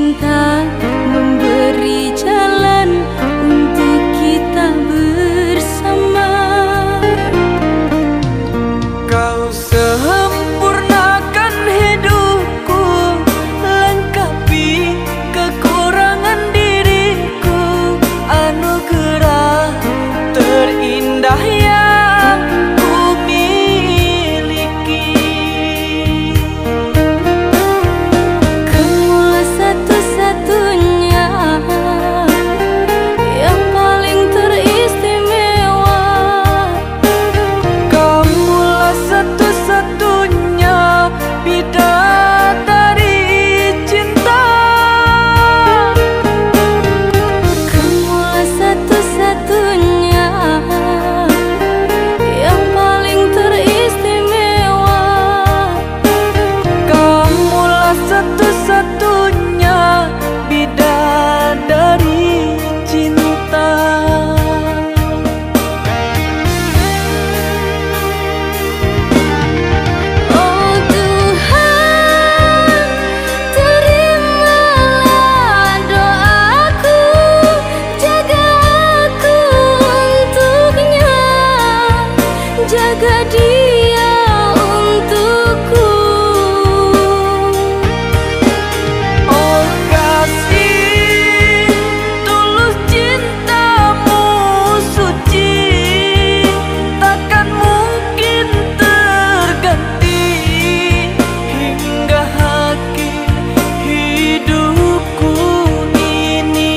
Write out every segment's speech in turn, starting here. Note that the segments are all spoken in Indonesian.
cinta memberi jalan untuk kita bersama. Kau sempurnakan hidupku, lengkapi kekurangan diriku, anugerah terindah yang ku miliki. Kamulah satu-satunya yang paling teristimewa. Kamulah satu-satunya bidadari cinta. Kamulah satu-satunya yang paling teristimewa. Kamulah satu-satunya bidadari cinta. Oh Tuhan, terimalah doaku, jaga aku untuknya, jaga dia untukku. Oh kasih, tulus cintamu suci, takkan mungkin terganti hingga akhir hidupku ini.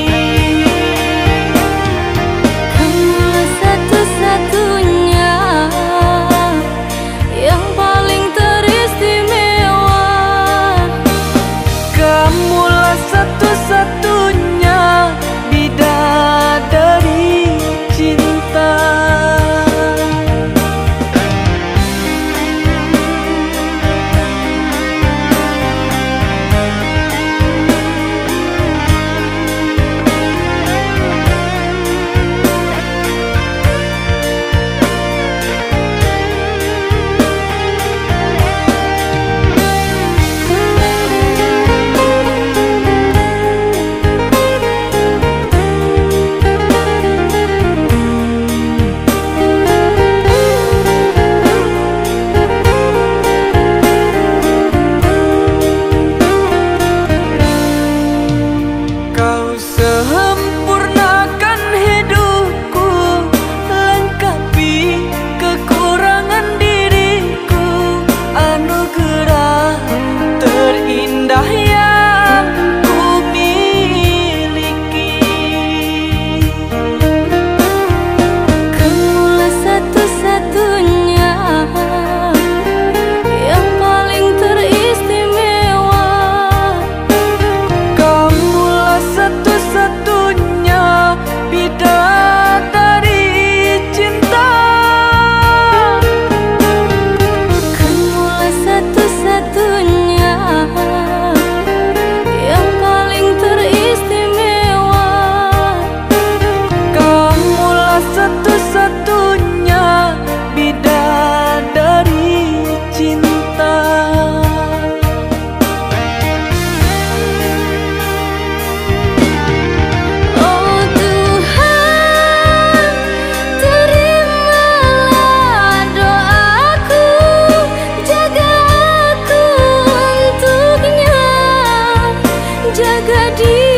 Kamulah satu-satunya yang paling teristimewa. Kamulah satu-satunya bidadari cinta. Kau sempurnakan hidupku, lengkapi kekurangan diriku, anugerah terindah yang ku miliki. Kamulah satu-satunya yang paling teristimewa. Kamulah satu-satunya bidadari cinta. Kamulah satu-satunya yang paling teristimewa. Kamulah satu-satunya bidadari cinta. Oh Tuhan, terimalah doaku, jaga aku untuknya, jaga dia